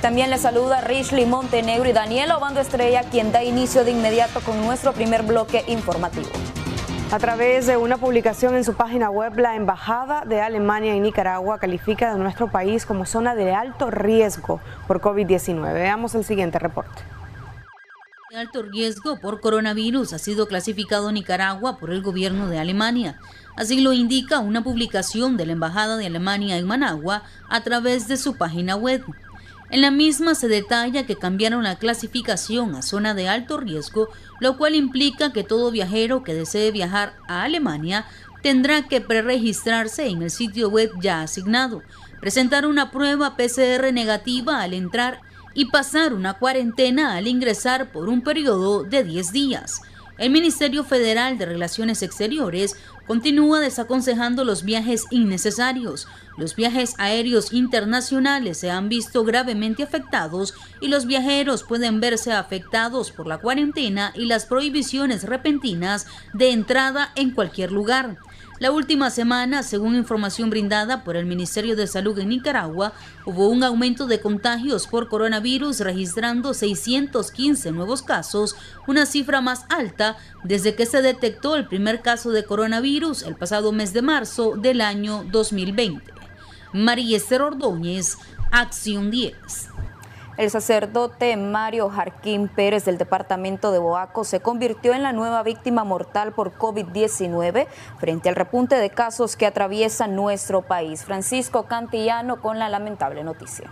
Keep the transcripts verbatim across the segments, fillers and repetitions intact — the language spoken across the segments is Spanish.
también les saluda Rishley Montenegro y Daniel Obando Estrella, quien da inicio de inmediato con nuestro primer bloque informativo. A través de una publicación en su página web, la Embajada de Alemania en Nicaragua califica a nuestro país como zona de alto riesgo por COVID diecinueve. Veamos el siguiente reporte. De alto riesgo por coronavirus ha sido clasificado Nicaragua por el gobierno de Alemania. Así lo indica una publicación de la Embajada de Alemania en Managua a través de su página web. En la misma se detalla que cambiaron la clasificación a zona de alto riesgo, lo cual implica que todo viajero que desee viajar a Alemania tendrá que preregistrarse en el sitio web ya asignado, presentar una prueba P C R negativa al entrar y pasar una cuarentena al ingresar por un periodo de diez días. El Ministerio Federal de Relaciones Exteriores continúa desaconsejando los viajes innecesarios. Los viajes aéreos internacionales se han visto gravemente afectados y los viajeros pueden verse afectados por la cuarentena y las prohibiciones repentinas de entrada en cualquier lugar. La última semana, según información brindada por el Ministerio de Salud en Nicaragua, hubo un aumento de contagios por coronavirus, registrando seiscientos quince nuevos casos, una cifra más alta desde que se detectó el primer caso de coronavirus el pasado mes de marzo del año dos mil veinte. María Esther Ordóñez, Acción diez. El sacerdote Mario Jarquín Pérez del departamento de Boaco se convirtió en la nueva víctima mortal por COVID diecinueve frente al repunte de casos que atraviesa nuestro país. Francisco Cantillano con la lamentable noticia.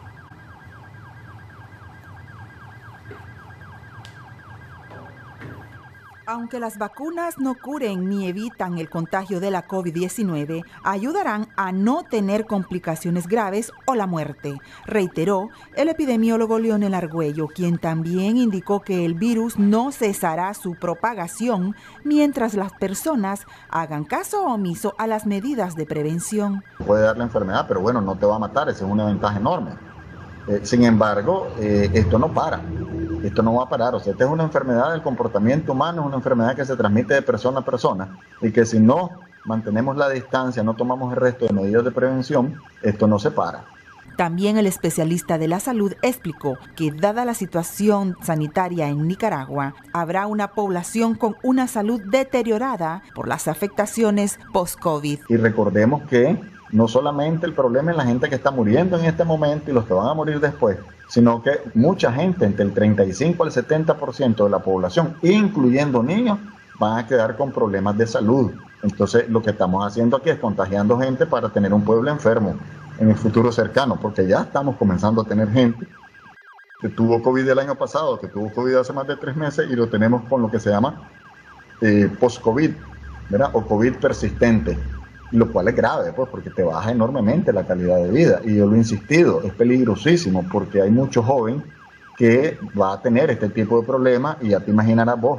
Aunque las vacunas no curen ni evitan el contagio de la COVID diecinueve, ayudarán a no tener complicaciones graves o la muerte, reiteró el epidemiólogo Leonel Argüello, quien también indicó que el virus no cesará su propagación mientras las personas hagan caso omiso a las medidas de prevención. Puede dar la enfermedad, pero bueno, no te va a matar, esa es una ventaja enorme. Eh, sin embargo, eh, esto no para. Esto no va a parar, o sea, esta es una enfermedad del comportamiento humano, es una enfermedad que se transmite de persona a persona y que si no mantenemos la distancia, no tomamos el resto de medidas de prevención, esto no se para. También el especialista de la salud explicó que dada la situación sanitaria en Nicaragua, habrá una población con una salud deteriorada por las afectaciones post-COVID. Y recordemos que no solamente el problema es la gente que está muriendo en este momento y los que van a morir después, sino que mucha gente, entre el treinta y cinco al setenta por ciento de la población, incluyendo niños, van a quedar con problemas de salud. Entonces, lo que estamos haciendo aquí es contagiando gente para tener un pueblo enfermo en el futuro cercano, porque ya estamos comenzando a tener gente que tuvo COVID el año pasado, que tuvo COVID hace más de tres meses y lo tenemos con lo que se llama eh, post-COVID, ¿verdad? O COVID persistente. Lo cual es grave, pues, porque te baja enormemente la calidad de vida. Y yo lo he insistido, es peligrosísimo porque hay mucho joven que va a tener este tipo de problemas y ya te imaginarás vos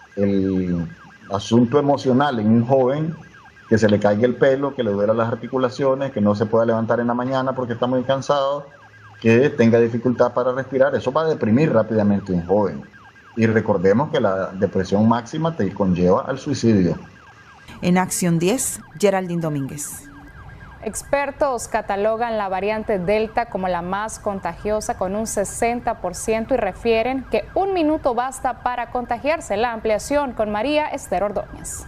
el asunto emocional en un joven que se le caiga el pelo, que le duela las articulaciones, que no se pueda levantar en la mañana porque está muy cansado, que tenga dificultad para respirar. Eso va a deprimir rápidamente a un joven. Y recordemos que la depresión máxima te conlleva al suicidio. En Acción diez, Geraldine Domínguez. Expertos catalogan la variante Delta como la más contagiosa con un sesenta por ciento y refieren que un minuto basta para contagiarse. La ampliación con María Esther Ordóñez.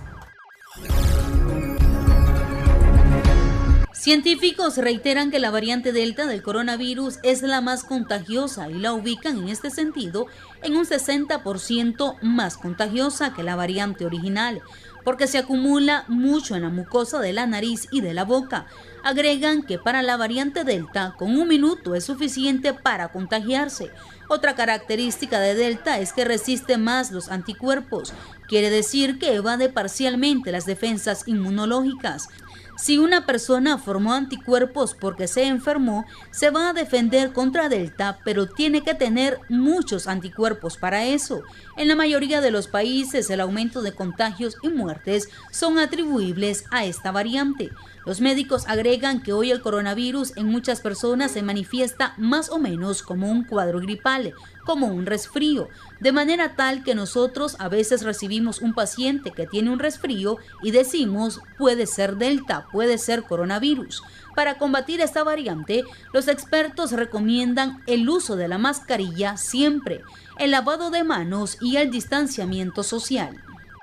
Científicos reiteran que la variante Delta del coronavirus es la más contagiosa y la ubican en este sentido en un sesenta por ciento más contagiosa que la variante original, porque se acumula mucho en la mucosa de la nariz y de la boca. Agregan que para la variante Delta, con un minuto es suficiente para contagiarse. Otra característica de Delta es que resiste más los anticuerpos. Quiere decir que evade parcialmente las defensas inmunológicas. Si una persona formó anticuerpos porque se enfermó, se va a defender contra Delta, pero tiene que tener muchos anticuerpos para eso. En la mayoría de los países, el aumento de contagios y muertes son atribuibles a esta variante. Los médicos agregan que hoy el coronavirus en muchas personas se manifiesta más o menos como un cuadro gripal, como un resfrío, de manera tal que nosotros a veces recibimos un paciente que tiene un resfrío y decimos puede ser Delta, puede ser coronavirus. Para combatir esta variante, los expertos recomiendan el uso de la mascarilla siempre, el lavado de manos y el distanciamiento social.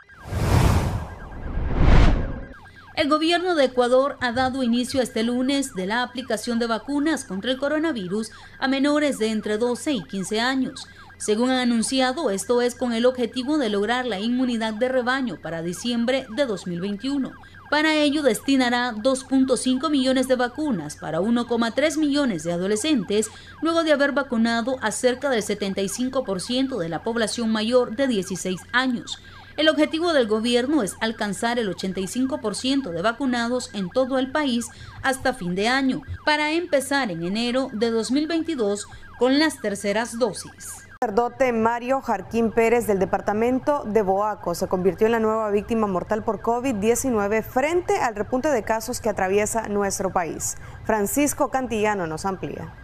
El gobierno de Ecuador ha dado inicio este lunes de la aplicación de vacunas contra el coronavirus a menores de entre doce y quince años. Según han anunciado, esto es con el objetivo de lograr la inmunidad de rebaño para diciembre de dos mil veintiuno. Para ello destinará dos punto cinco millones de vacunas para uno coma tres millones de adolescentes, luego de haber vacunado a cerca del setenta y cinco por ciento de la población mayor de dieciséis años. El objetivo del gobierno es alcanzar el ochenta y cinco por ciento de vacunados en todo el país hasta fin de año, para empezar en enero de dos mil veintidós con las terceras dosis. El sacerdote Mario Jarquín Pérez del departamento de Boaco se convirtió en la nueva víctima mortal por COVID diecinueve frente al repunte de casos que atraviesa nuestro país. Francisco Cantillano nos amplía.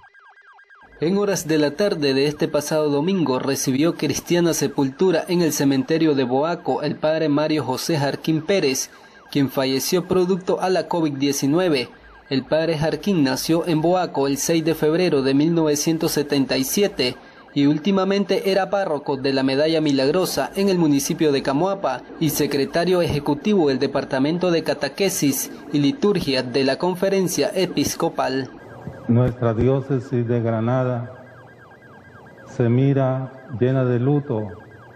En horas de la tarde de este pasado domingo recibió cristiana sepultura en el cementerio de Boaco el padre Mario José Jarquín Pérez, quien falleció producto a la COVID diecinueve. El padre Jarquín nació en Boaco el seis de febrero de mil novecientos setenta y siete y últimamente era párroco de la Medalla Milagrosa en el municipio de Camoapa y secretario ejecutivo del Departamento de Catequesis y Liturgia de la Conferencia Episcopal. Nuestra diócesis de Granada se mira llena de luto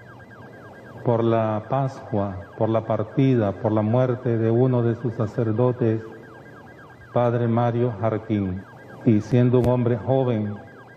por la Pascua, por la partida, por la muerte de uno de sus sacerdotes, Padre Mario Jarquín, y siendo un hombre joven,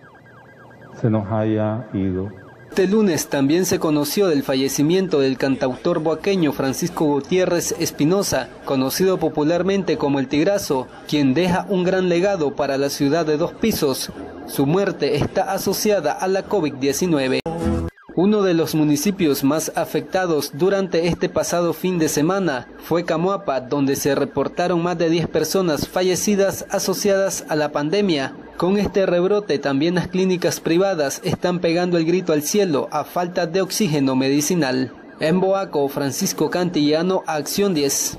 se nos haya ido. Este lunes también se conoció del fallecimiento del cantautor boaqueño Francisco Gutiérrez Espinosa, conocido popularmente como El Tigrazo, quien deja un gran legado para la ciudad de Dos Pisos. Su muerte está asociada a la COVID diecinueve. Uno de los municipios más afectados durante este pasado fin de semana fue Camoapa, donde se reportaron más de diez personas fallecidas asociadas a la pandemia. Con este rebrote también las clínicas privadas están pegando el grito al cielo a falta de oxígeno medicinal. En Boaco, Francisco Cantillano, Acción diez.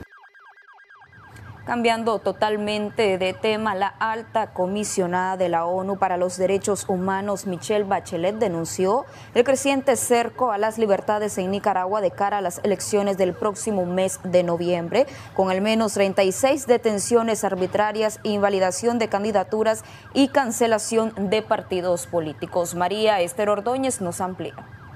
Cambiando totalmente de tema, la alta comisionada de la ONU para los Derechos Humanos, Michelle Bachelet, denunció el creciente cerco a las libertades en Nicaragua de cara a las elecciones del próximo mes de noviembre, con al menos treinta y seis detenciones arbitrarias, invalidación de candidaturas y cancelación de partidos políticos. María Esther Ordóñez nos amplía.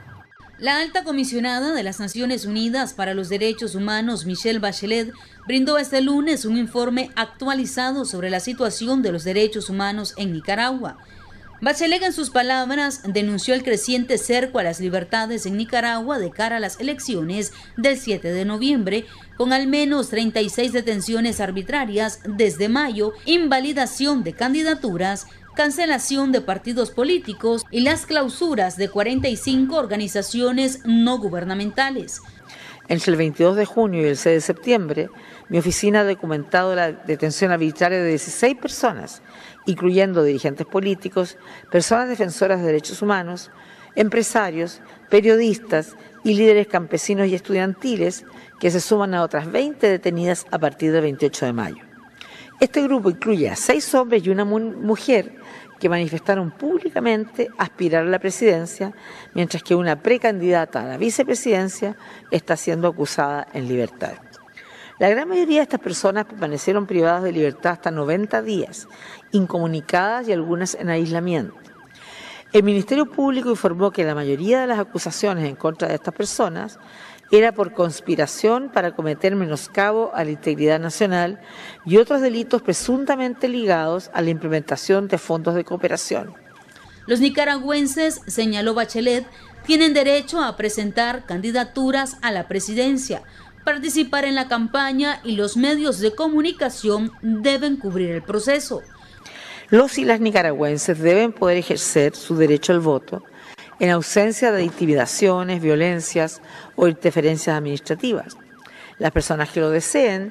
La alta comisionada de las Naciones Unidas para los Derechos Humanos, Michelle Bachelet, brindó este lunes un informe actualizado sobre la situación de los derechos humanos en Nicaragua. Bachelet, en sus palabras, denunció el creciente cerco a las libertades en Nicaragua de cara a las elecciones del siete de noviembre, con al menos treinta y seis detenciones arbitrarias desde mayo, invalidación de candidaturas, cancelación de partidos políticos y las clausuras de cuarenta y cinco organizaciones no gubernamentales. Entre el veintidós de junio y el seis de septiembre, mi oficina ha documentado la detención arbitraria de dieciséis personas, incluyendo dirigentes políticos, personas defensoras de derechos humanos, empresarios, periodistas y líderes campesinos y estudiantiles, que se suman a otras veinte detenidas a partir del veintiocho de mayo. Este grupo incluye a seis hombres y una mujer que manifestaron públicamente aspirar a la presidencia, mientras que una precandidata a la vicepresidencia está siendo acusada en libertad. La gran mayoría de estas personas permanecieron privadas de libertad hasta noventa días, incomunicadas y algunas en aislamiento. El Ministerio Público informó que la mayoría de las acusaciones en contra de estas personas era por conspiración para cometer menoscabo a la integridad nacional y otros delitos presuntamente ligados a la implementación de fondos de cooperación. Los nicaragüenses, señaló Bachelet, tienen derecho a presentar candidaturas a la presidencia, participar en la campaña y los medios de comunicación deben cubrir el proceso. Los y las nicaragüenses deben poder ejercer su derecho al voto en ausencia de intimidaciones, violencias o interferencias administrativas. Las personas que lo deseen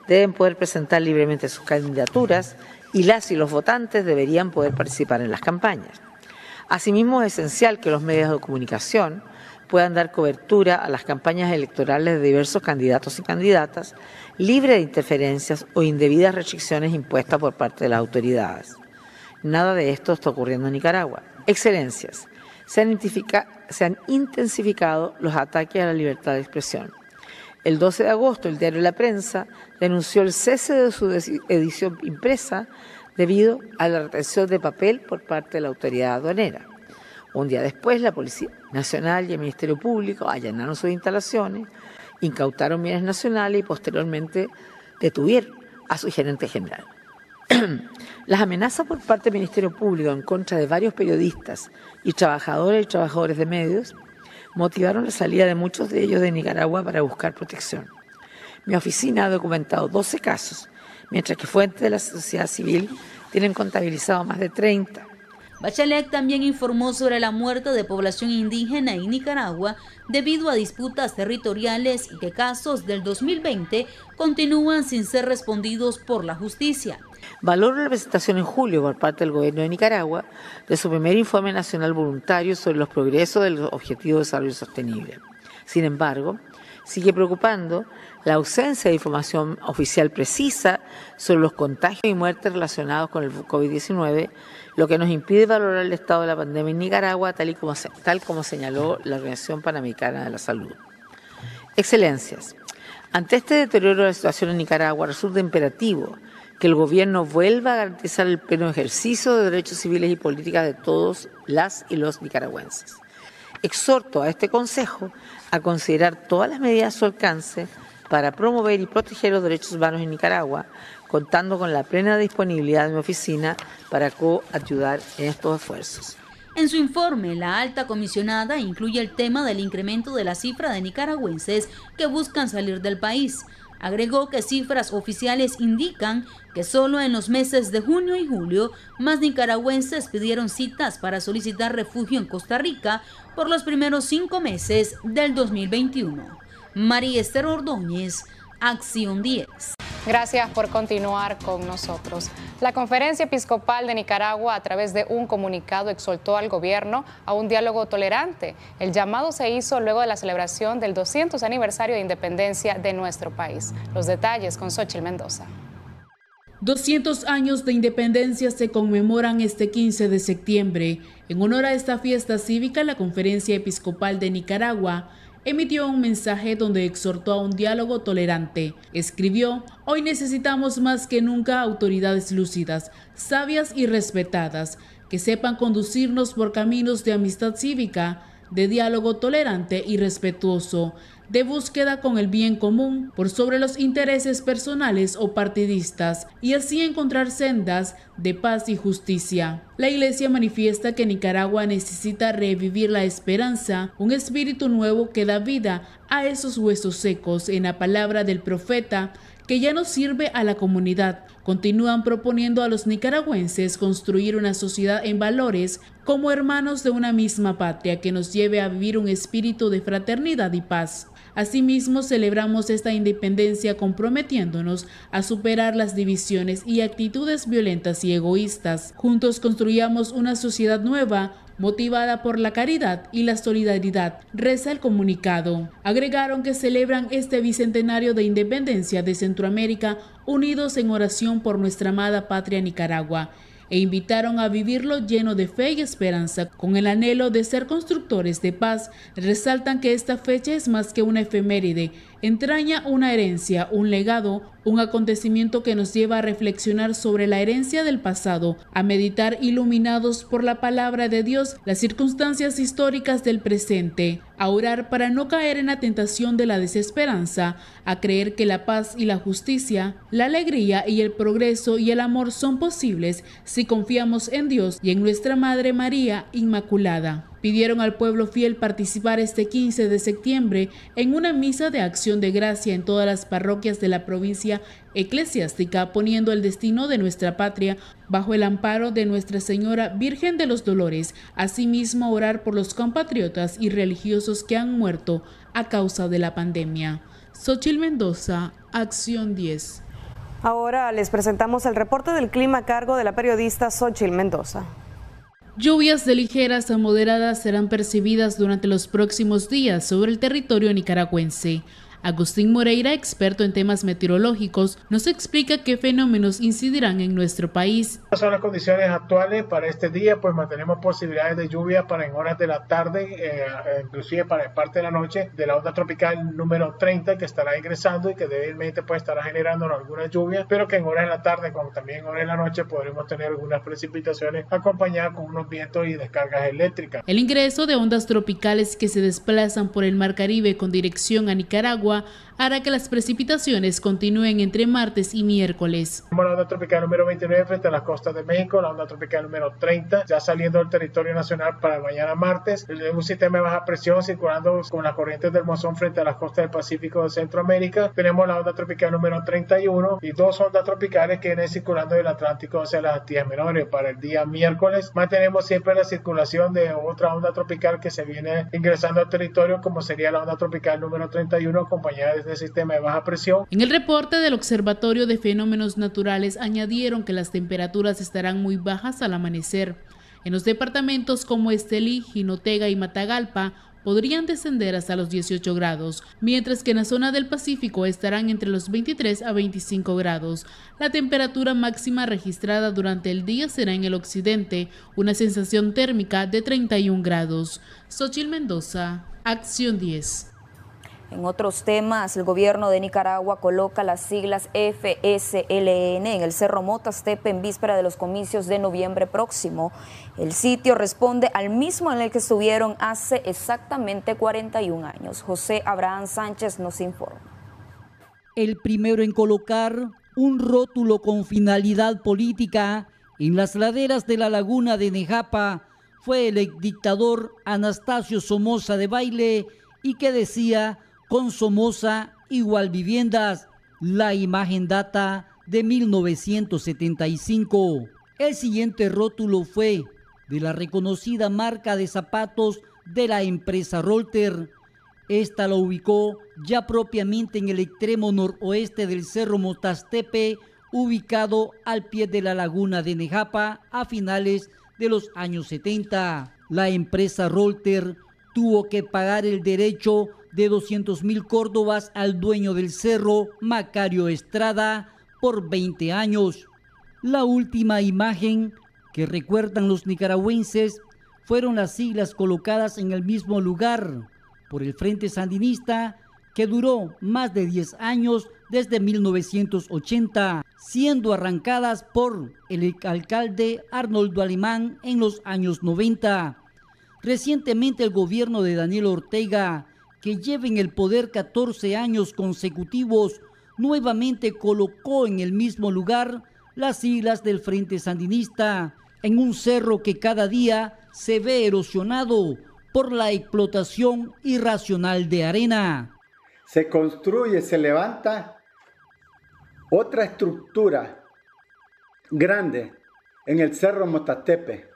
deben poder presentar libremente sus candidaturas y las y los votantes deberían poder participar en las campañas. Asimismo, es esencial que los medios de comunicación puedan dar cobertura a las campañas electorales de diversos candidatos y candidatas, libre de interferencias o indebidas restricciones impuestas por parte de las autoridades. Nada de esto está ocurriendo en Nicaragua. Excelencias, se han, se han intensificado los ataques a la libertad de expresión. El doce de agosto, el diario La Prensa denunció el cese de su edición impresa debido a la retención de papel por parte de la autoridad aduanera. Un día después, la Policía Nacional y el Ministerio Público allanaron sus instalaciones, incautaron bienes nacionales y posteriormente detuvieron a su gerente general. Las amenazas por parte del Ministerio Público en contra de varios periodistas y trabajadores y trabajadores de medios motivaron la salida de muchos de ellos de Nicaragua para buscar protección. Mi oficina ha documentado doce casos, mientras que fuentes de la sociedad civil tienen contabilizado más de treinta. Bachelet también informó sobre la muerte de población indígena en Nicaragua debido a disputas territoriales y que casos del dos mil veinte continúan sin ser respondidos por la justicia. Valoro la presentación en julio por parte del gobierno de Nicaragua de su primer informe nacional voluntario sobre los progresos de los Objetivos de Desarrollo Sostenible. Sin embargo, sigue preocupando la ausencia de información oficial precisa sobre los contagios y muertes relacionados con el COVID diecinueve, lo que nos impide valorar el estado de la pandemia en Nicaragua, tal y como, tal como señaló la Organización Panamericana de la Salud. Excelencias, ante este deterioro de la situación en Nicaragua, resulta imperativo que el gobierno vuelva a garantizar el pleno ejercicio de derechos civiles y políticas de todos las y los nicaragüenses. Exhorto a este Consejo a considerar todas las medidas a su alcance para promover y proteger los derechos humanos en Nicaragua, contando con la plena disponibilidad de mi oficina para coayudar en estos esfuerzos. En su informe, la alta comisionada incluye el tema del incremento de la cifra de nicaragüenses que buscan salir del país. Agregó que cifras oficiales indican que solo en los meses de junio y julio más nicaragüenses pidieron citas para solicitar refugio en Costa Rica por los primeros cinco meses del dos mil veintiuno. María Esther Ordóñez, Acción diez. Gracias por continuar con nosotros. La Conferencia Episcopal de Nicaragua, a través de un comunicado, exhortó al gobierno a un diálogo tolerante. El llamado se hizo luego de la celebración del doscientos aniversario de independencia de nuestro país. Los detalles con Xochitl Mendoza. doscientos años de independencia se conmemoran este quince de septiembre. En honor a esta fiesta cívica, la Conferencia Episcopal de Nicaragua emitió un mensaje donde exhortó a un diálogo tolerante. Escribió: hoy necesitamos más que nunca autoridades lúcidas, sabias y respetadas, que sepan conducirnos por caminos de amistad cívica, de diálogo tolerante y respetuoso, de búsqueda con el bien común por sobre los intereses personales o partidistas, y así encontrar sendas de paz y justicia. La Iglesia manifiesta que Nicaragua necesita revivir la esperanza, un espíritu nuevo que da vida a esos huesos secos, en la palabra del profeta, que ya no sirve a la comunidad. Continúan proponiendo a los nicaragüenses construir una sociedad en valores como hermanos de una misma patria que nos lleve a vivir un espíritu de fraternidad y paz. Asimismo, celebramos esta independencia comprometiéndonos a superar las divisiones y actitudes violentas y egoístas. Juntos construyamos una sociedad nueva, motivada por la caridad y la solidaridad, reza el comunicado. Agregaron que celebran este bicentenario de independencia de Centroamérica unidos en oración por nuestra amada patria Nicaragua, e invitaron a vivirlo lleno de fe y esperanza, con el anhelo de ser constructores de paz. Resaltan que esta fecha es más que una efeméride, entraña una herencia, un legado, un acontecimiento que nos lleva a reflexionar sobre la herencia del pasado, a meditar iluminados por la palabra de Dios las circunstancias históricas del presente, a orar para no caer en la tentación de la desesperanza, a creer que la paz y la justicia, la alegría y el progreso y el amor son posibles si confiamos en Dios y en nuestra Madre María Inmaculada. Pidieron al pueblo fiel participar este quince de septiembre en una misa de acción de gracia en todas las parroquias de la provincia eclesiástica, poniendo el destino de nuestra patria bajo el amparo de Nuestra Señora Virgen de los Dolores. Asimismo, orar por los compatriotas y religiosos que han muerto a causa de la pandemia. Xochitl Mendoza, Acción diez. Ahora les presentamos el reporte del clima a cargo de la periodista Xochitl Mendoza. Lluvias de ligeras a moderadas serán percibidas durante los próximos días sobre el territorio nicaragüense. Agustín Moreira, experto en temas meteorológicos, nos explica qué fenómenos incidirán en nuestro país. Son las condiciones actuales para este día, pues mantenemos posibilidades de lluvia para en horas de la tarde, eh, inclusive para parte de la noche, de la onda tropical número treinta que estará ingresando y que débilmente pues estará generando algunas lluvias, pero que en horas de la tarde, como también en horas de la noche, podremos tener algunas precipitaciones acompañadas con unos vientos y descargas eléctricas. El ingreso de ondas tropicales que se desplazan por el Mar Caribe con dirección a Nicaragua hará que las precipitaciones continúen entre martes y miércoles. La onda tropical número veintinueve frente a las costas de México, la onda tropical número treinta ya saliendo del territorio nacional para mañana martes, un sistema de baja presión circulando con las corrientes del monzón frente a las costas del Pacífico de Centroamérica. Tenemos la onda tropical número treinta y uno y dos ondas tropicales que vienen circulando del Atlántico hacia las Antillas Menores. Para el día miércoles mantenemos siempre la circulación de otra onda tropical que se viene ingresando al territorio, como sería la onda tropical número treinta y uno acompañada de este sistema de baja presión. En el reporte del Observatorio de Fenómenos Naturales añadieron que las temperaturas estarán muy bajas al amanecer. En los departamentos como Estelí, Jinotega y Matagalpa podrían descender hasta los dieciocho grados, mientras que en la zona del Pacífico estarán entre los veintitrés a veinticinco grados. La temperatura máxima registrada durante el día será en el occidente, una sensación térmica de treinta y un grados. Xochitl Mendoza, Acción diez. En otros temas, el gobierno de Nicaragua coloca las siglas F S L N en el Cerro Motastepe en víspera de los comicios de noviembre próximo. El sitio responde al mismo en el que estuvieron hace exactamente cuarenta y un años. José Abraham Sánchez nos informa. El primero en colocar un rótulo con finalidad política en las laderas de la laguna de Nejapa fue el exdictador Anastasio Somoza Debayle, y que decía: con Somoza igual viviendas. La imagen data de mil novecientos setenta y cinco. El siguiente rótulo fue de la reconocida marca de zapatos de la empresa Rolter. Esta lo ubicó ya propiamente en el extremo noroeste del Cerro Motastepe, ubicado al pie de la laguna de Nejapa a finales de los años setenta. La empresa Rolter tuvo que pagar el derecho de doscientos mil córdobas al dueño del cerro, Macario Estrada, por veinte años. La última imagen que recuerdan los nicaragüenses fueron las siglas colocadas en el mismo lugar por el Frente Sandinista, que duró más de diez años desde mil novecientos ochenta, siendo arrancadas por el alcalde Arnoldo Alemán en los años noventa. Recientemente el gobierno de Daniel Ortega, que lleva en el poder catorce años consecutivos, nuevamente colocó en el mismo lugar las siglas del Frente Sandinista, en un cerro que cada día se ve erosionado por la explotación irracional de arena. Se construye, se levanta otra estructura grande en el Cerro Motastepe.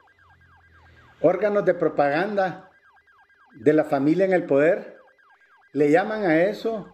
Órganos de propaganda de la familia en el poder le llaman a eso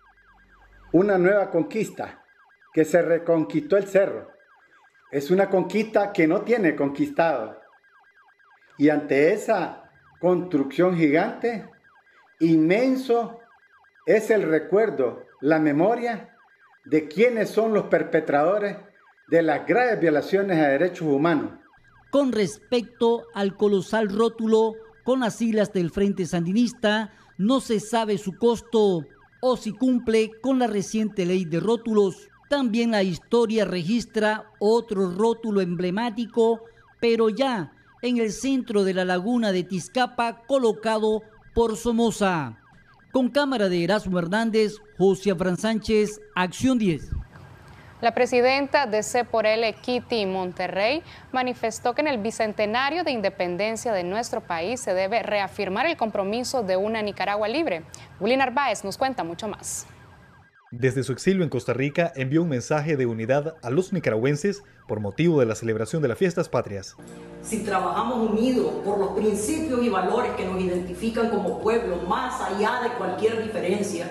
una nueva conquista, que se reconquistó el cerro. Es una conquista que no tiene conquistado. Y ante esa construcción gigante, inmenso es el recuerdo, la memoria de quiénes son los perpetradores de las graves violaciones a derechos humanos. Con respecto al colosal rótulo con las siglas del Frente Sandinista, no se sabe su costo o si cumple con la reciente ley de rótulos. También la historia registra otro rótulo emblemático, pero ya en el centro de la laguna de Tizcapa, colocado por Somoza. Con cámara de Erasmo Hernández, José Abraham Sánchez, Acción diez. La presidenta de C por L, Kitty Monterrey, manifestó que en el bicentenario de independencia de nuestro país se debe reafirmar el compromiso de una Nicaragua libre. Willy Narváez nos cuenta mucho más. Desde su exilio en Costa Rica envió un mensaje de unidad a los nicaragüenses por motivo de la celebración de las fiestas patrias. Si trabajamos unidos por los principios y valores que nos identifican como pueblo, más allá de cualquier diferencia,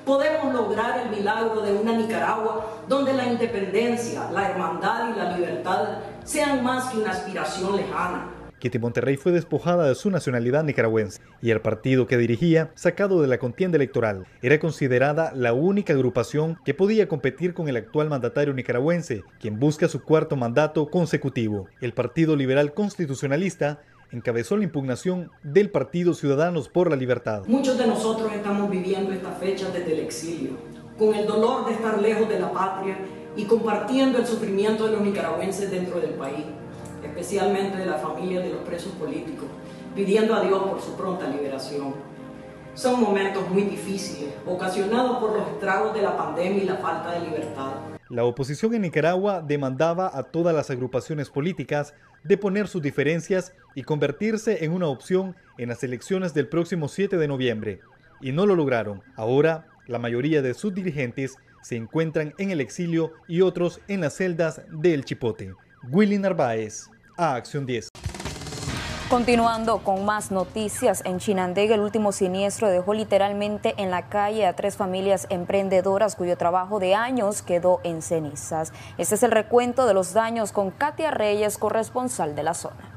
podemos lograr el milagro de una Nicaragua donde la independencia, la hermandad y la libertad sean más que una aspiración lejana. Kitty Monterrey fue despojada de su nacionalidad nicaragüense y el partido que dirigía, sacado de la contienda electoral, era considerada la única agrupación que podía competir con el actual mandatario nicaragüense, quien busca su cuarto mandato consecutivo. El Partido Liberal Constitucionalista encabezó la impugnación del Partido Ciudadanos por la Libertad. Muchos de nosotros estamos viviendo esta fecha desde el exilio, con el dolor de estar lejos de la patria y compartiendo el sufrimiento de los nicaragüenses dentro del país, especialmente de la familia de los presos políticos, pidiendo a Dios por su pronta liberación. Son momentos muy difíciles, ocasionados por los estragos de la pandemia y la falta de libertad. La oposición en Nicaragua demandaba a todas las agrupaciones políticas deponer sus diferencias y convertirse en una opción en las elecciones del próximo siete de noviembre. Y no lo lograron. Ahora, la mayoría de sus dirigentes se encuentran en el exilio y otros en las celdas del Chipote. Willy Narváez, a Acción diez. Continuando con más noticias, en Chinandega el último siniestro dejó literalmente en la calle a tres familias emprendedoras cuyo trabajo de años quedó en cenizas. Este es el recuento de los daños con Katia Reyes, corresponsal de la zona.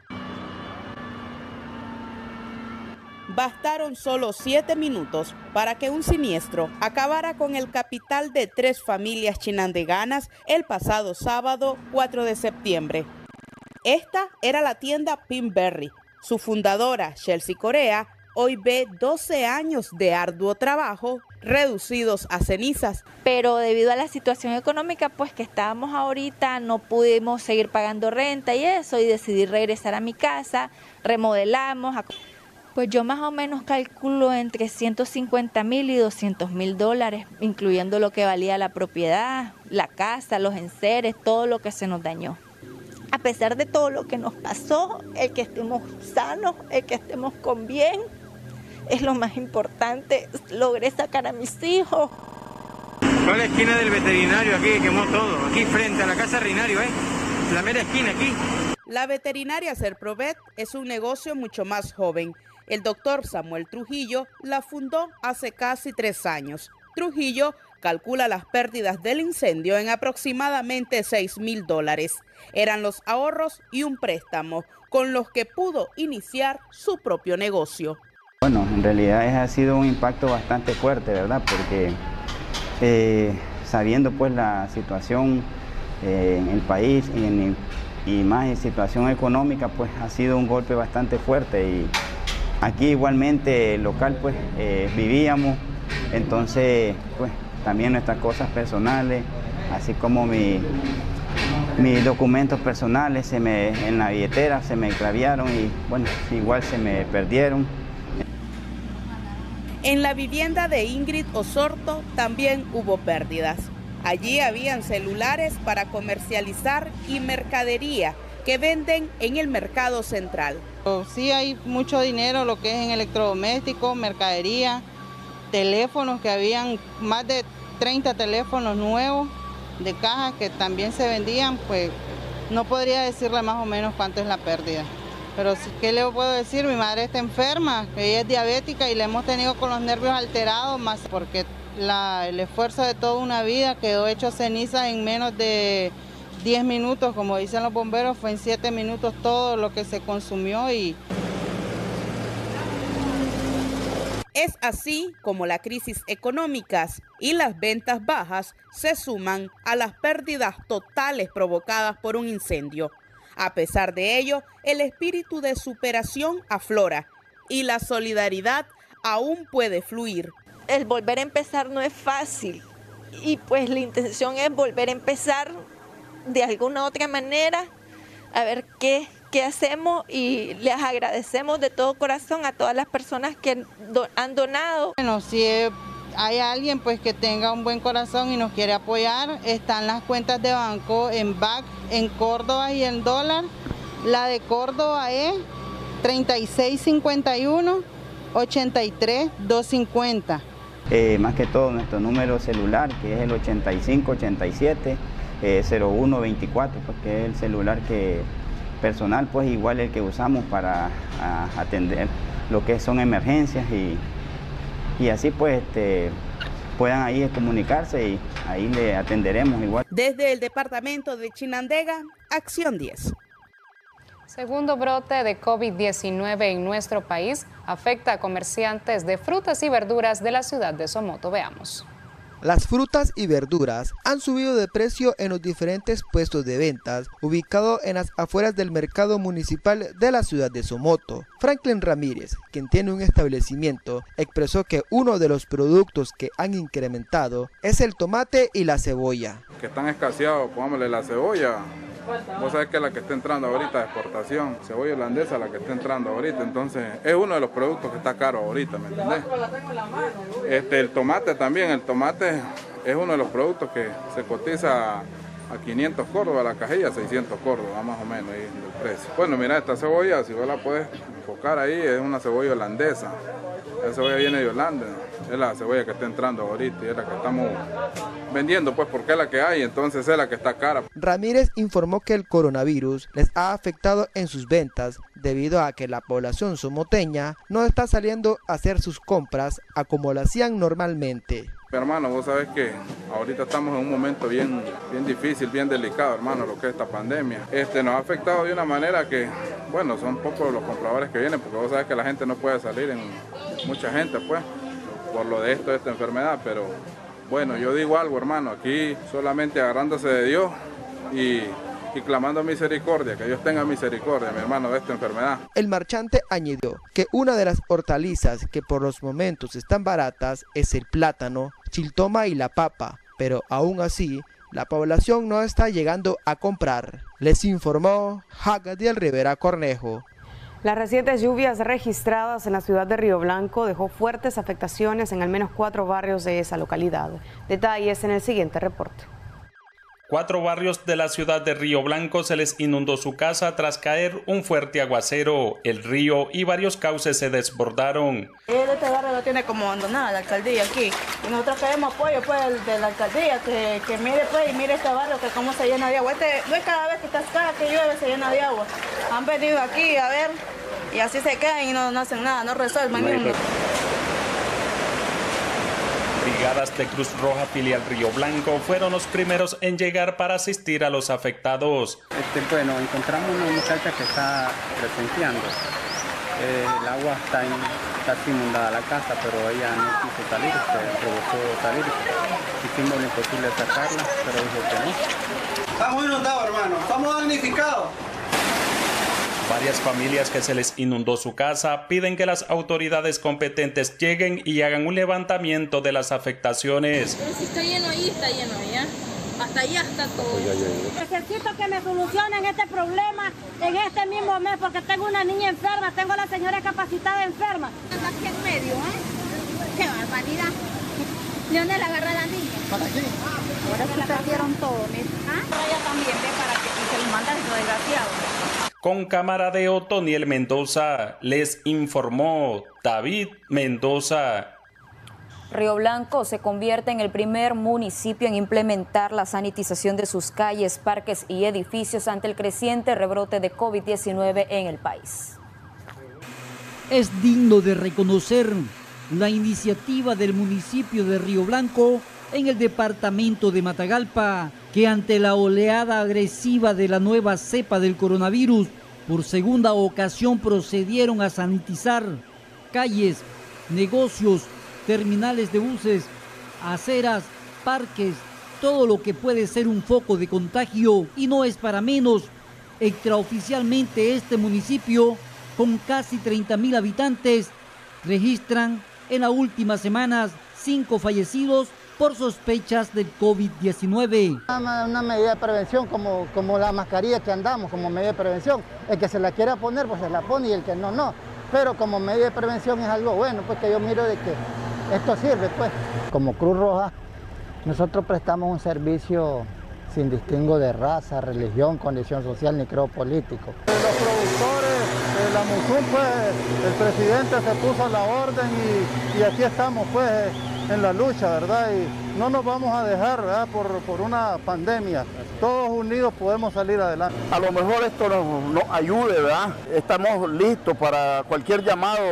Bastaron solo siete minutos para que un siniestro acabara con el capital de tres familias chinandeganas el pasado sábado cuatro de septiembre. Esta era la tienda Pinberry. Su fundadora, Chelsea Corea, hoy ve doce años de arduo trabajo reducidos a cenizas. Pero debido a la situación económica pues que estábamos ahorita, no pudimos seguir pagando renta y eso, y decidí regresar a mi casa, remodelamos. Pues yo más o menos calculo entre ciento cincuenta mil y doscientos mil dólares, incluyendo lo que valía la propiedad, la casa, los enseres, todo lo que se nos dañó. A pesar de todo lo que nos pasó, el que estemos sanos, el que estemos con bien, es lo más importante. Logré sacar a mis hijos. Fue la esquina del veterinario aquí, quemó todo, aquí frente a la casa Rinario, ¿eh? La mera esquina aquí. La veterinaria Serprovet es un negocio mucho más joven. El doctor Samuel Trujillo la fundó hace casi tres años. Trujillo calcula las pérdidas del incendio en aproximadamente seis mil dólares. Eran los ahorros y un préstamo con los que pudo iniciar su propio negocio. Bueno, en realidad ha sido un impacto bastante fuerte, ¿verdad? Porque eh, sabiendo pues la situación eh, en el país y, en, y más en situación económica, pues ha sido un golpe bastante fuerte. Y aquí igualmente local pues eh, vivíamos, entonces pues también nuestras cosas personales, así como mi, mis documentos personales se me, en la billetera se me extraviaron y bueno, igual se me perdieron. En la vivienda de Ingrid Osorto también hubo pérdidas. Allí habían celulares para comercializar y mercadería que venden en el mercado central. Sí hay mucho dinero, lo que es en electrodomésticos, mercadería, teléfonos, que habían más de treinta teléfonos nuevos de caja que también se vendían, pues no podría decirle más o menos cuánto es la pérdida. Pero ¿qué le puedo decir? Mi madre está enferma, ella es diabética y la hemos tenido con los nervios alterados, más porque la, el esfuerzo de toda una vida quedó hecho ceniza en menos de diez minutos, como dicen los bomberos, fue en siete minutos todo lo que se consumió. Y es así como la crisis económica y las ventas bajas se suman a las pérdidas totales provocadas por un incendio. A pesar de ello, el espíritu de superación aflora y la solidaridad aún puede fluir. El volver a empezar no es fácil y pues la intención es volver a empezar de alguna otra manera, a ver qué, qué hacemos, y les agradecemos de todo corazón a todas las personas que do, han donado. Bueno, si hay alguien pues que tenga un buen corazón y nos quiere apoyar, están las cuentas de banco en B A C, en Córdoba y en dólar. La de Córdoba es treinta y seis cincuenta y uno, ochenta y tres doscientos cincuenta. Eh, más que todo nuestro número celular, que es el ochenta y cinco ochenta y siete cero uno veinticuatro, pues, que es el celular que personal, pues igual el que usamos para a, atender lo que son emergencias y, y así pues este, puedan ahí comunicarse y ahí le atenderemos igual. Desde el departamento de Chinandega, Acción diez. Segundo brote de COVID diecinueve en nuestro país afecta a comerciantes de frutas y verduras de la ciudad de Somoto. Veamos. Las frutas y verduras han subido de precio en los diferentes puestos de ventas ubicados en las afueras del mercado municipal de la ciudad de Somoto. Franklin Ramírez, quien tiene un establecimiento, expresó que uno de los productos que han incrementado es el tomate y la cebolla. Que están escaseados, pongámosle la cebolla. Vos sabés que es la que está entrando ahorita de exportación, cebolla holandesa la que está entrando ahorita, entonces es uno de los productos que está caro ahorita, ¿me entendés? Este, el tomate también, el tomate es uno de los productos que se cotiza a quinientos córdobas la cajilla, seiscientos córdobas más o menos ahí del precio. Bueno, mira, esta cebolla, si vos la podés enfocar ahí, es una cebolla holandesa. La cebolla viene de Holanda, es la cebolla que está entrando ahorita y es la que estamos vendiendo, pues porque es la que hay, entonces es la que está cara. Ramírez informó que el coronavirus les ha afectado en sus ventas debido a que la población somoteña no está saliendo a hacer sus compras a como lo hacían normalmente. Hermano, vos sabés que ahorita estamos en un momento bien, bien difícil, bien delicado, hermano, lo que es esta pandemia. Este, nos ha afectado de una manera que, bueno, son pocos los compradores que vienen, porque vos sabés que la gente no puede salir, en mucha gente, pues, por lo de esto, de esta enfermedad, pero bueno, yo digo algo, hermano, aquí solamente agarrándose de Dios y... y clamando misericordia, que Dios tenga misericordia, mi hermano, de esta enfermedad. El marchante añadió que una de las hortalizas que por los momentos están baratas es el plátano, chiltoma y la papa, pero aún así la población no está llegando a comprar. Les informó Hagadiel Rivera Cornejo. Las recientes lluvias registradas en la ciudad de Río Blanco dejó fuertes afectaciones en al menos cuatro barrios de esa localidad. Detalles en el siguiente reporte. Cuatro barrios de la ciudad de Río Blanco se les inundó su casa tras caer un fuerte aguacero. El río y varios cauces se desbordaron. Este barrio lo tiene como abandonada la alcaldía aquí. Y nosotros queremos apoyo pues de la alcaldía, que, que mire pues y mire este barrio que cómo se llena de agua. Este no es cada vez que está cada que llueve se llena de agua. Han venido aquí a ver y así se quedan y no, no hacen nada, no resuelven ni uno. Brigadas de Cruz Roja filial Río Blanco fueron los primeros en llegar para asistir a los afectados. Este, bueno, encontramos una muchacha que está presenciando. Eh, el agua está en, casi inundada la casa, pero ella no quiso salir, se provocó salir. Hicimos lo imposible sacarla, pero dijo que no. Estamos inundados, hermano, estamos damnificados. Varias familias que se les inundó su casa piden que las autoridades competentes lleguen y hagan un levantamiento de las afectaciones. Si está lleno ahí, está lleno allá. Hasta allá está todo. Necesito que me solucionen este problema en este mismo mes porque tengo una niña enferma, tengo a la señora capacitada enferma. Aquí en medio, ¿eh? Qué barbaridad. ¿De dónde la agarra la niña? Para aquí. Ahora se la perdieron todo, mira. ¿Ah? Ella también ve para que se les manda eso desgraciado. Con cámara de Otoniel Mendoza, les informó David Mendoza. Río Blanco se convierte en el primer municipio en implementar la sanitización de sus calles, parques y edificios ante el creciente rebrote de COVID diecinueve en el país. Es digno de reconocer la iniciativa del municipio de Río Blanco en el departamento de Matagalpa, que ante la oleada agresiva de la nueva cepa del coronavirus, por segunda ocasión procedieron a sanitizar calles, negocios, terminales de buses, aceras, parques, todo lo que puede ser un foco de contagio. Y no es para menos, extraoficialmente este municipio, con casi treinta mil habitantes, registran en las últimas semanas cinco fallecidos por sospechas del COVID diecinueve. Una, una medida de prevención como, como la mascarilla que andamos, como medida de prevención. El que se la quiera poner, pues se la pone y el que no, no. Pero como medida de prevención es algo bueno, pues que yo miro de que esto sirve, pues. Como Cruz Roja, nosotros prestamos un servicio sin distingo de raza, religión, condición social ni creo político. Los productores, eh, la MUSUM, pues, el presidente se puso a la orden y, y aquí estamos, pues, en la lucha, ¿verdad? Y no nos vamos a dejar, ¿verdad? Por, por una pandemia. Todos unidos podemos salir adelante. A lo mejor esto nos, nos ayude, ¿verdad? Estamos listos para cualquier llamado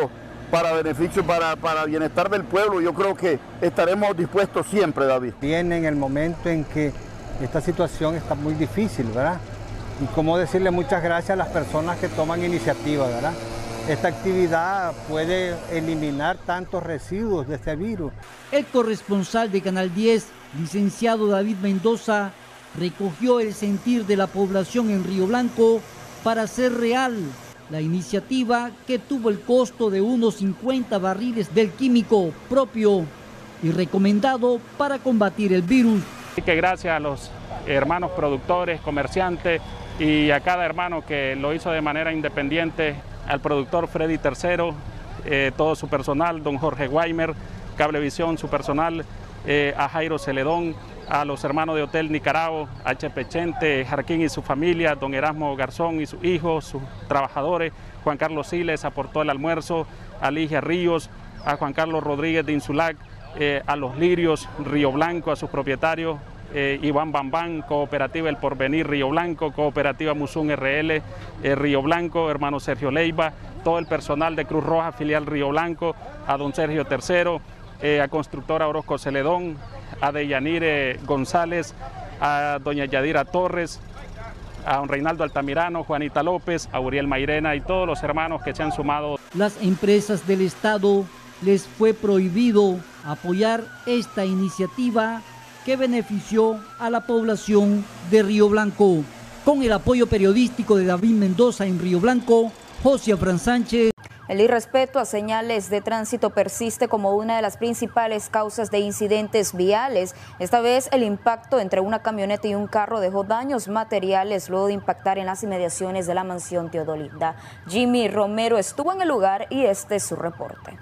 para beneficio, para, para bienestar del pueblo, yo creo que estaremos dispuestos siempre, David. Viene en el momento en que esta situación está muy difícil, ¿verdad? Y cómo decirle muchas gracias a las personas que toman iniciativa, ¿verdad? Esta actividad puede eliminar tantos residuos de este virus. El corresponsal de Canal diez, licenciado David Mendoza, recogió el sentir de la población en Río Blanco para hacer real la iniciativa que tuvo el costo de unos cincuenta barriles del químico propio y recomendado para combatir el virus. Así que gracias a los hermanos productores, comerciantes y a cada hermano que lo hizo de manera independiente, al productor Freddy Tercero, eh, todo su personal, don Jorge Weimer, Cablevisión, su personal, eh, a Jairo Celedón, a los hermanos de Hotel Nicaragua, H P Chente, Jarquín y su familia, don Erasmo Garzón y sus hijos, sus trabajadores, Juan Carlos Siles aportó el almuerzo, a Ligia Ríos, a Juan Carlos Rodríguez de Insulac, eh, a los Lirios, Río Blanco, a sus propietarios, eh, Iván Bambán, Cooperativa El Porvenir Río Blanco, Cooperativa Musún R L eh, Río Blanco, hermano Sergio Leiva, todo el personal de Cruz Roja filial Río Blanco, a don Sergio Tercero, eh, a Constructora Orozco Celedón, a Deyanire González, a doña Yadira Torres, a don Reinaldo Altamirano, Juanita López, a Uriel Mairena y todos los hermanos que se han sumado. Las empresas del Estado les fue prohibido apoyar esta iniciativa que benefició a la población de Río Blanco. Con el apoyo periodístico de David Mendoza en Río Blanco, José Fran Sánchez. El irrespeto a señales de tránsito persiste como una de las principales causas de incidentes viales. Esta vez el impacto entre una camioneta y un carro dejó daños materiales luego de impactar en las inmediaciones de la mansión Teodolinda. Jimmy Romero estuvo en el lugar y este es su reporte.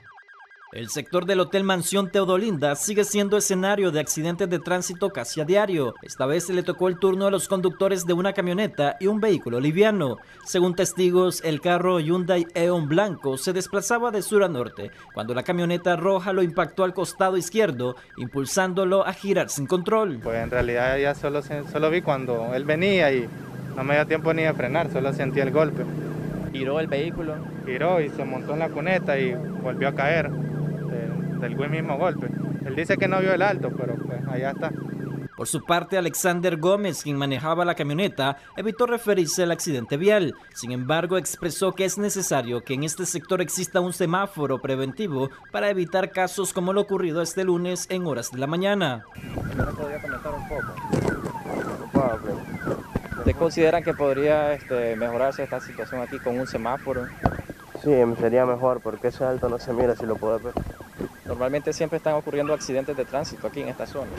El sector del Hotel Mansión Teodolinda sigue siendo escenario de accidentes de tránsito casi a diario. Esta vez se le tocó el turno a los conductores de una camioneta y un vehículo liviano. Según testigos, el carro Hyundai Eon blanco se desplazaba de sur a norte, cuando la camioneta roja lo impactó al costado izquierdo, impulsándolo a girar sin control. Pues en realidad ya solo, solo vi cuando él venía y no me dio tiempo ni de frenar, solo sentí el golpe. ¿Giró el vehículo? Giró y se montó en la cuneta y volvió a caer. Del buen mismo golpe. Él dice que no vio el alto, pero pues allá está. Por su parte, Alexander Gómez, quien manejaba la camioneta, evitó referirse al accidente vial. Sin embargo, expresó que es necesario que en este sector exista un semáforo preventivo para evitar casos como lo ocurrido este lunes en horas de la mañana. ¿Me podría comentar un poco? ¿Usted considera que podría este, mejorarse esta situación aquí con un semáforo? Sí, sería mejor porque ese alto no se mira si lo puede ver. Normalmente siempre están ocurriendo accidentes de tránsito aquí en esta zona.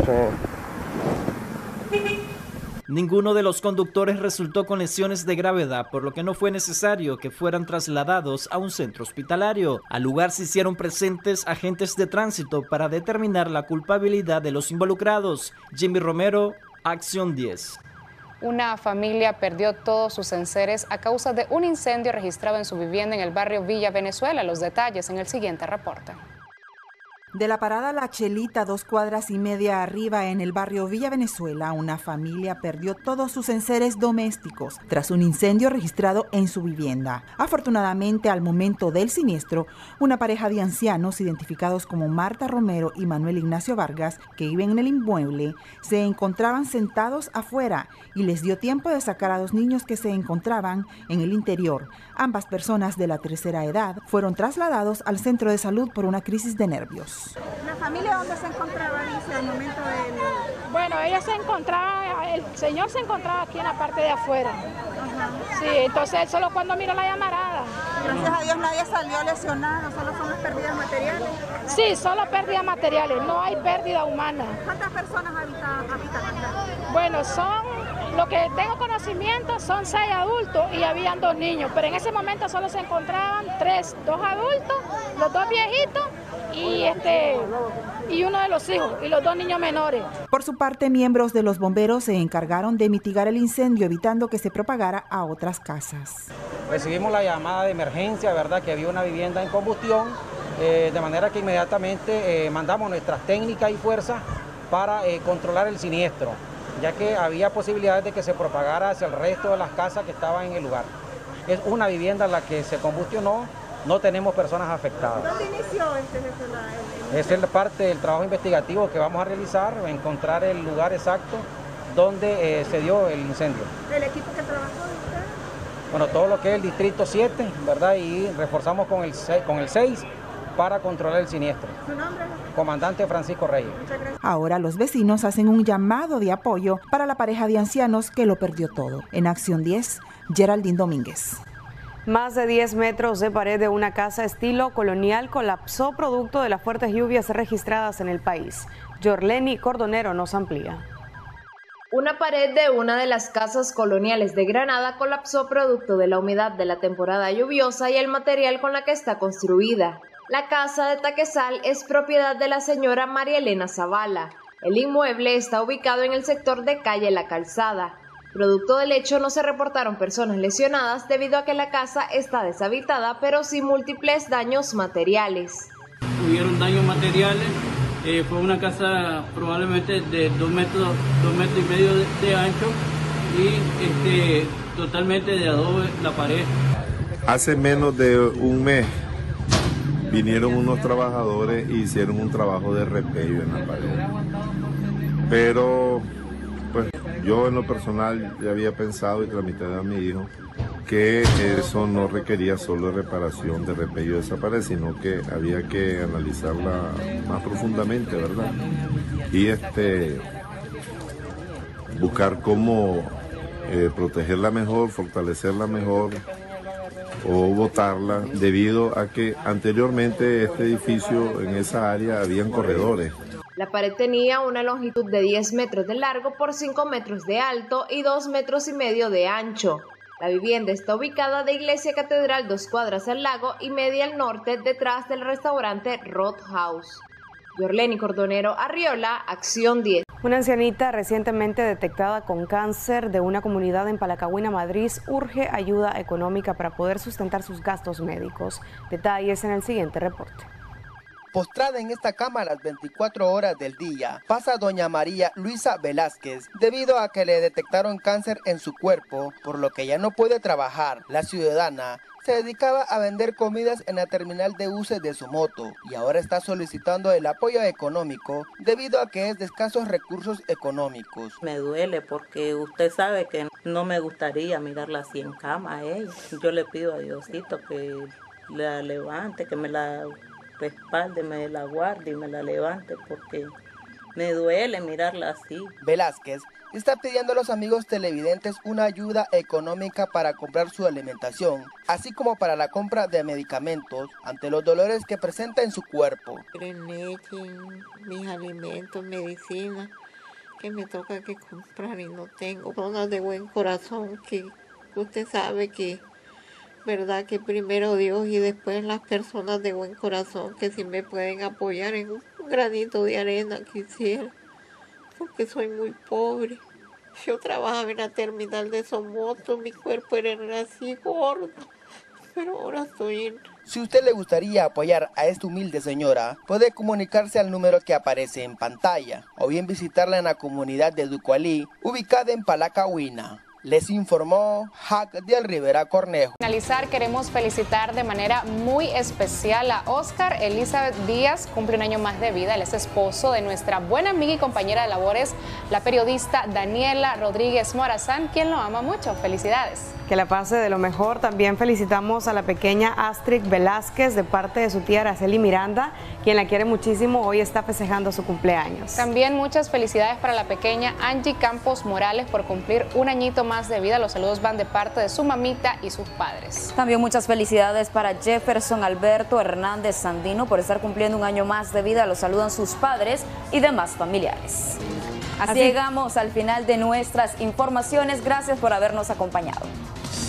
Sí. Ninguno de los conductores resultó con lesiones de gravedad, por lo que no fue necesario que fueran trasladados a un centro hospitalario. Al lugar se hicieron presentes agentes de tránsito para determinar la culpabilidad de los involucrados. Jimmy Romero, Acción diez. Una familia perdió todos sus enseres a causa de un incendio registrado en su vivienda en el barrio Villa Venezuela. Los detalles en el siguiente reporte. De la parada La Chelita, dos cuadras y media arriba en el barrio Villa Venezuela, una familia perdió todos sus enseres domésticos tras un incendio registrado en su vivienda. Afortunadamente, al momento del siniestro, una pareja de ancianos identificados como Marta Romero y Manuel Ignacio Vargas, que viven en el inmueble, se encontraban sentados afuera y les dio tiempo de sacar a dos niños que se encontraban en el interior. Ambas personas de la tercera edad fueron trasladados al centro de salud por una crisis de nervios. ¿La familia dónde se encontraba, dice, al momento del...? Bueno, ella se encontraba, el señor se encontraba aquí en la parte de afuera. Ajá. Sí, entonces solo cuando miró la llamarada. Gracias a Dios nadie salió lesionado, solo son las pérdidas materiales. Sí, solo pérdidas materiales, no hay pérdida humana. ¿Cuántas personas habitan, habitan acá? Bueno, son, lo que tengo conocimiento, son seis adultos y habían dos niños, pero en ese momento solo se encontraban tres, dos adultos, los dos viejitos y este y uno de los hijos y los dos niños menores. Por su parte, miembros de los bomberos se encargaron de mitigar el incendio, evitando que se propagara a otras casas. Recibimos la llamada de emergencia, verdad, que había una vivienda en combustión, eh, de manera que inmediatamente eh, mandamos nuestras técnicas y fuerzas para eh, controlar el siniestro, ya que había posibilidades de que se propagara hacia el resto de las casas que estaban en el lugar. Es una vivienda la que se combustionó no tenemos personas afectadas. ¿Dónde inició este jefe la, el, el... Esa es la parte del trabajo investigativo que vamos a realizar, encontrar el lugar exacto donde eh, se dio el incendio. ¿El equipo que trabajó de usted? Bueno, todo lo que es el distrito siete, ¿verdad? Y reforzamos con el, con el seis para controlar el siniestro. ¿Su nombre? Comandante Francisco Reyes. Ahora los vecinos hacen un llamado de apoyo para la pareja de ancianos que lo perdió todo. En Acción diez, Geraldine Domínguez. Más de diez metros de pared de una casa estilo colonial colapsó producto de las fuertes lluvias registradas en el país. Yorleni Cordonero nos amplía. Una pared de una de las casas coloniales de Granada colapsó producto de la humedad de la temporada lluviosa y el material con la que está construida. La casa de Taquezal es propiedad de la señora María Elena Zavala. El inmueble está ubicado en el sector de calle La Calzada. Producto del hecho no se reportaron personas lesionadas debido a que la casa está deshabitada, pero sí múltiples daños materiales. Hubieron daños materiales. Eh, fue una casa probablemente de dos metros, dos metros y medio de, de ancho y este, totalmente de adobe la pared. Hace menos de un mes vinieron unos trabajadores e hicieron un trabajo de repello en la pared. Pero pues yo en lo personal ya había pensado y tramité a mi hijo que eso no requería solo reparación de repello de esa pared, sino que había que analizarla más profundamente, ¿verdad? Y este buscar cómo eh, protegerla mejor, fortalecerla mejor o botarla, debido a que anteriormente este edificio en esa área habían corredores. La pared tenía una longitud de diez metros de largo por cinco metros de alto y dos metros y medio de ancho. La vivienda está ubicada de Iglesia Catedral dos cuadras al lago y media al norte, detrás del restaurante Roadhouse. Yorleni Cordonero Arriola, Acción diez. Una ancianita recientemente detectada con cáncer de una comunidad en Palacagüina, Madrid, urge ayuda económica para poder sustentar sus gastos médicos. Detalles en el siguiente reporte. Postrada en esta cama las veinticuatro horas del día, pasa doña María Luisa Velázquez, debido a que le detectaron cáncer en su cuerpo, por lo que ya no puede trabajar. La ciudadana se dedicaba a vender comidas en la terminal de buses de su moto y ahora está solicitando el apoyo económico debido a que es de escasos recursos económicos. Me duele porque usted sabe que no me gustaría mirarla así en cama a ella. Yo le pido a Diosito que la levante, que me la respalde, me la guarde y me la levante porque me duele mirarla así. Velázquez está pidiendo a los amigos televidentes una ayuda económica para comprar su alimentación, así como para la compra de medicamentos ante los dolores que presenta en su cuerpo. Leche, mis alimentos, medicina, que me toca que comprar y no tengo. Personas de buen corazón que usted sabe que verdad que primero Dios y después las personas de buen corazón que si me pueden apoyar en un granito de arena quisiera, porque soy muy pobre. Yo trabajaba en la terminal de Somoto, mi cuerpo era así gordo, pero ahora estoy... Si usted le gustaría apoyar a esta humilde señora, puede comunicarse al número que aparece en pantalla o bien visitarla en la comunidad de Ducualí, ubicada en Palacagüina. Les informó Jack del Rivera Cornejo. Para finalizar, queremos felicitar de manera muy especial a Oscar Elizabeth Díaz, cumple un año más de vida. Él es esposo de nuestra buena amiga y compañera de labores, la periodista Daniela Rodríguez Morazán, quien lo ama mucho. Felicidades. Que la pase de lo mejor. También felicitamos a la pequeña Astrid Velázquez de parte de su tía Araceli Miranda, quien la quiere muchísimo. Hoy está festejando su cumpleaños. También muchas felicidades para la pequeña Angie Campos Morales por cumplir un añito más de vida. Los saludos van de parte de su mamita y sus padres. También muchas felicidades para Jefferson Alberto Hernández Sandino por estar cumpliendo un año más de vida. Los saludan sus padres y demás familiares. Así, Así llegamos al final de nuestras informaciones. Gracias por habernos acompañado.